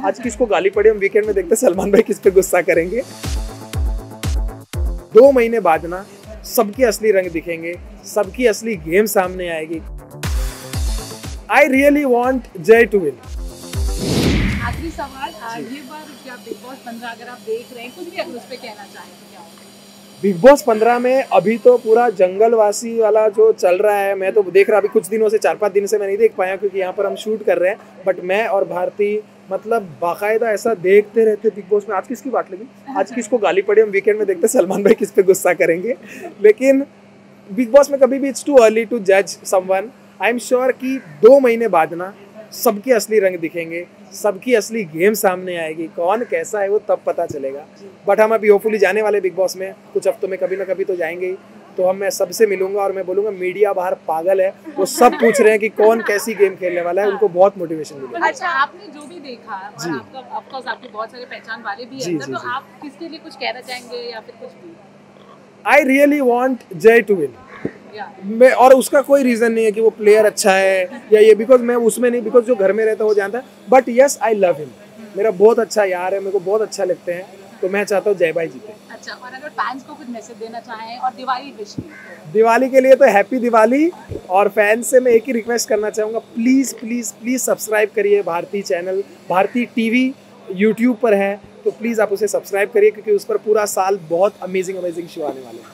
आज किसको गाली पड़ी हम वीकेंड में देखते हैं सलमान भाई किस पे गुस्सा करेंगे। 2 महीने बाद ना सबके असली रंग दिखेंगे, सबकी असली गेम सामने आएगी। I really want Jay to win. आखिरी सवाल, ये बार क्या बिग बॉस 15 अगर आप देख रहे हैं, कुछ भी अगर उस पर कहना चाहें तो क्या होगा? बिग बॉस 15 में अभी तो पूरा जंगलवासी वाला जो चल रहा है, मैं तो देख रहा, अभी कुछ दिनों से 4-5 दिन से मैं नहीं देख पाया क्योंकि यहाँ पर हम शूट कर रहे हैं, बट मैं और भारती मतलब बाकायदा ऐसा देखते रहते बिग बॉस में। आज किसकी बात लगी, आज किसको गाली पड़ी हम वीकेंड में देखते हैं सलमान भाई किस पे गुस्सा करेंगे। लेकिन बिग बॉस में कभी भी इट्स टू अर्ली टू जज समवन। आई एम श्योर कि 2 महीने बाद ना सबके असली रंग दिखेंगे, सबकी असली गेम सामने आएगी, कौन कैसा है वो तब पता चलेगा। बट हम अभी होपफुली जाने वाले बिग बॉस में कुछ हफ्तों में कभी ना कभी तो जाएंगे ही, तो मैं सबसे मिलूंगा और मैं बोलूंगा मीडिया बाहर पागल है, वो सब पूछ रहे हैं कि कौन कैसी गेम खेलने वाला है, उनको बहुत मोटिवेशन मिलेगा। अच्छा, आपने जो भी देखा और आपका ऑफ कोर्स आपके बहुत सारे पहचान वाले भी हैं, तो आप किसके लिए कुछ कहना चाहेंगे या फिर कुछ भी? I really want Jay to win. मैं, और उसका कोई रीजन नहीं है कि वो प्लेयर अच्छा है या ये, बिकॉज मैं उसमें नहीं, बिकॉज जो घर में रहता है वो जानता है, but yes I love him. मेरा बहुत अच्छा यार है, मेरे को बहुत अच्छा लगते हैं, तो मैं चाहता हूँ जय भाई जीते। अच्छा, और अगर फैंस को कुछ मैसेज देना चाहें और दिवाली विश की? दिवाली के लिए तो हैप्पी दिवाली, और फैंस से मैं एक ही रिक्वेस्ट करना चाहूँगा, प्लीज़ प्लीज़ प्लीज़ सब्सक्राइब करिए Bharti channel. Bharti TV YouTube पर है, तो प्लीज़ आप उसे सब्सक्राइब करिए क्योंकि उस पर पूरा साल बहुत अमेजिंग शो आने वाले हैं।